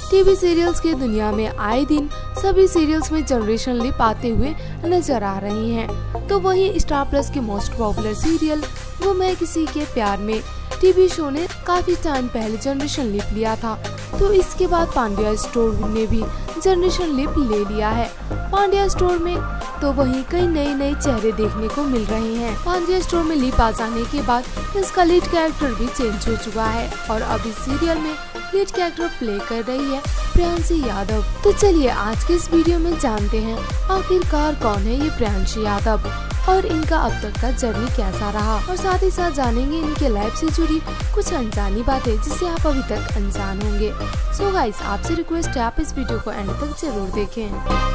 TV serials की दुनिया में आए दिन सभी सीरियल्स में जनरेशन लिप आते हुए नजर आ रही हैं। तो वहीं स्टार प्लस की मोस्ट पॉपुलर सीरियल वो मैं किसी के प्यार में टीवी शो ने काफी टाइम पहले जनरेशन लिप लिया था। तो इसके बाद पांड्या स्टोर ने भी जनरेशन लिप ले लिया है। पांड्या स्टोर में तो वहीं कई नए चेहरे देखने को मिल रहे हैं। पांड्या स्टोर में लिप आ जाने के बाद इसका लीड कैरेक्टर भी चेंज हो चुका है और अब इस सीरियल में लीड कैरेक्टर प्ले कर रही है प्रियांशी यादव। तो चलिए आज के इस वीडियो में जानते हैं आखिरकार कौन है ये प्रियांशी यादव और इनका अब तक का जर्नी कैसा रहा, और साथ ही साथ जानेंगे इनके लाइफ से जुड़ी कुछ अनजानी बातें जिससे आप अभी तक अनजान होंगे। सो गाइस, आपसे रिक्वेस्ट है आप इस वीडियो को एंड तक जरूर देखें।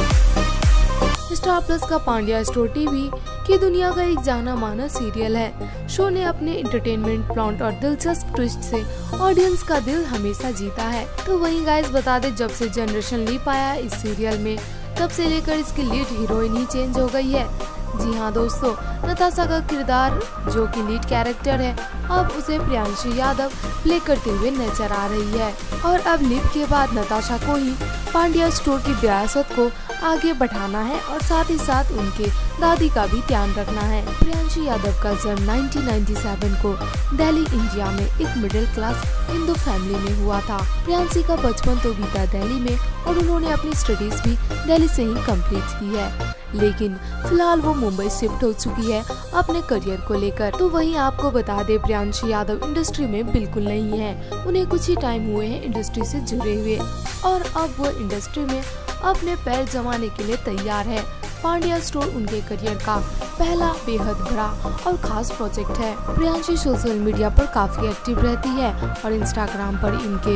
स्टार प्लस का पांड्या स्टोर टीवी की दुनिया का एक जाना माना सीरियल है। शो ने अपने एंटरटेनमेंट प्लॉट और दिलचस्प ट्विस्ट से ऑडियंस का दिल हमेशा जीता है। तो वहीं गाइस बता दे, जब से जनरेशन लिप आया इस सीरियल में तब से लेकर इसकी लीड हीरोइन ही चेंज हो गई है। जी हाँ दोस्तों, नताशा का किरदार जो कि लीड कैरेक्टर है अब उसे प्रियांशी यादव प्ले करते हुए नजर आ रही है और अब लिप के बाद नताशा को ही पांड्या स्टोर की विरासत को आगे बढ़ाना है और साथ ही साथ उनके दादी का भी ध्यान रखना है। प्रियांशी यादव का जन्म 1997 को दिल्ली इंडिया में एक मिडिल क्लास हिंदू फैमिली में हुआ था। प्रियांशी का बचपन तो बीता दिल्ली में और उन्होंने अपनी स्टडीज भी दिल्ली से ही कंप्लीट की है, लेकिन फिलहाल वो मुंबई शिफ्ट हो चुकी है अपने करियर को लेकर। तो वहीं आपको बता दे, प्रियांशी यादव इंडस्ट्री में बिल्कुल नहीं है। उन्हें कुछ ही टाइम हुए हैं इंडस्ट्री से जुड़े हुए और अब वो इंडस्ट्री में अपने पैर जमाने के लिए तैयार है। पांड्या स्टोर उनके करियर का पहला बेहद बड़ा और खास प्रोजेक्ट है। प्रियांशी सोशल मीडिया पर काफी एक्टिव रहती है और इंस्टाग्राम पर इनके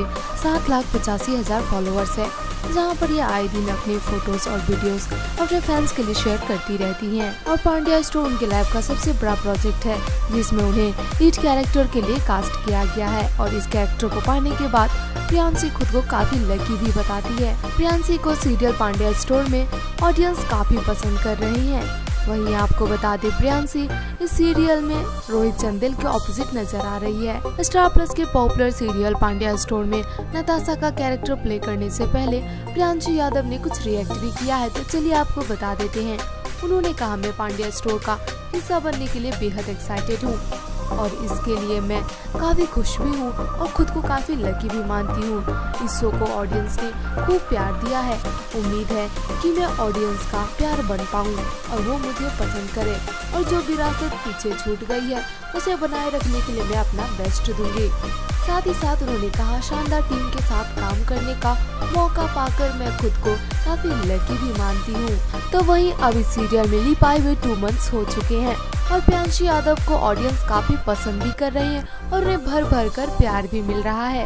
7,85,000 फॉलोअर्स है, जहां पर ये आए दिन अपने फोटोज और वीडियोस अपने फैंस के लिए शेयर करती रहती हैं। और पांड्या स्टोर उनके लाइफ का सबसे बड़ा प्रोजेक्ट है जिसमें उन्हें लीड कैरेक्टर के लिए कास्ट किया गया है और इस कैरेक्टर को पाने के बाद प्रियांशी खुद को काफी लकी भी बताती है। प्रियांशी को सीरियल पांड्या स्टोर में ऑडियंस काफी पसंद कर रही है। वहीं आपको बता दें, प्रियांशी इस सीरियल में रोहित चंदेल के ऑपोजिट नजर आ रही है। स्टार प्लस के पॉपुलर सीरियल पांड्या स्टोर में नताशा का कैरेक्टर प्ले करने से पहले प्रियांशी यादव ने कुछ रिएक्ट भी किया है। तो चलिए आपको बता देते हैं। उन्होंने कहा, मैं पांड्या स्टोर का हिस्सा बनने के लिए बेहद एक्साइटेड हूँ और इसके लिए मैं काफी खुश भी हूँ और खुद को काफी लकी भी मानती हूँ। इस शो को ऑडियंस ने खूब प्यार दिया है। उम्मीद है कि मैं ऑडियंस का प्यार बन पाऊँ और वो मुझे पसंद करे और जो विरासत पीछे छूट गई है उसे बनाए रखने के लिए मैं अपना बेस्ट दूंगी। साथ ही साथ उन्होंने कहा, शानदार टीम के साथ काम करने का मौका पाकर मैं खुद को काफी लकी भी मानती हूँ। तो वहीं अब इस सीरियल में लिप आए हुए 2 मंथ्स हो चुके हैं और प्रियांशी यादव को ऑडियंस काफी पसंद भी कर रही है और उन्हें भर भर कर प्यार भी मिल रहा है।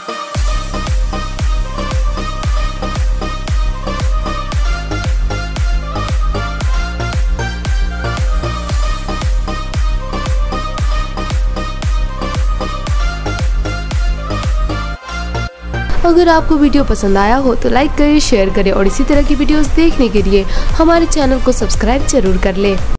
अगर आपको वीडियो पसंद आया हो तो लाइक करें, शेयर करें और इसी तरह की वीडियोस देखने के लिए हमारे चैनल को सब्सक्राइब जरूर कर लें।